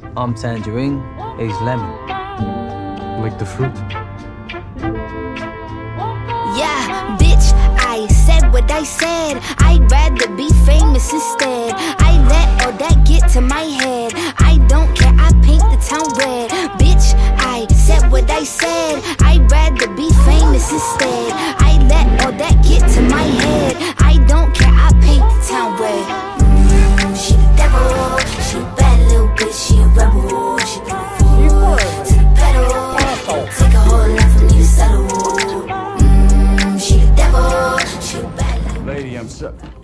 I'm tangerine, he's lemon. Like the fruit. Yeah, bitch, I said what I said. I'd rather be famous instead. I let all that get to my head. I don't care, I paint the town red. Bitch, I said what I said. I'd rather be famous instead. I let all that get to my head. I don't care, I paint the town red. She the devil, she a bad little bitch, she a rebel. She put a fool to the pedal. Take a whole lot from me to settle. She the devil, she a bad little Lady, I'm sorry.